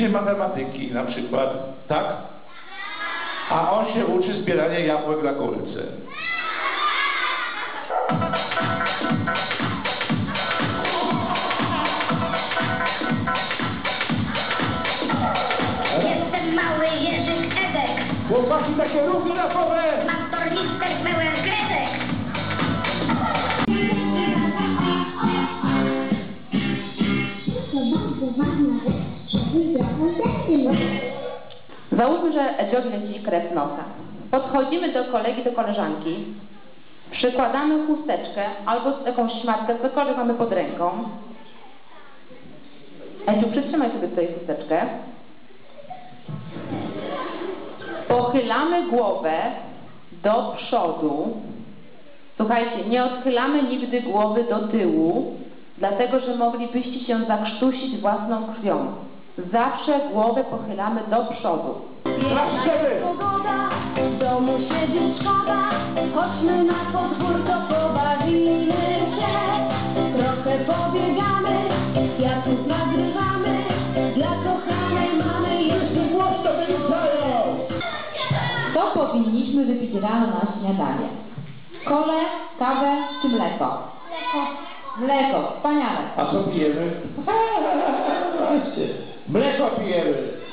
się matematyki na przykład, tak? A on się uczy zbierania jabłek na kolce. Jestem mały Jerzyk Edek. Chłopaki takie ruchy rapowe! Mam tornister pełen kredek. Załóżmy, że Edziowi leci krew z nosa. Podchodzimy do kolegi, do koleżanki, przykładamy chusteczkę albo jakąś szmatkę, cokolwiek mamy pod ręką. Edziu, przytrzymaj sobie tutaj chusteczkę. Pochylamy głowę do przodu. Słuchajcie, nie odchylamy nigdy głowy do tyłu, dlatego że moglibyście się zakrztusić własną krwią. Zawsze głowę pochylamy do przodu. Pogoda, w domu siedzieć szkoda. Chodźmy na podwórko, pobawimy się. Trochę pobiegamy, kwiatów nagrywamy. Dla kochanej mamy jeszcze głośno wyrzucają. Co powinniśmy wypić rano na śniadanie? Kolę, kawę czy mleko? Mleko, wspaniale. A co pijemy? Mleko pijemy.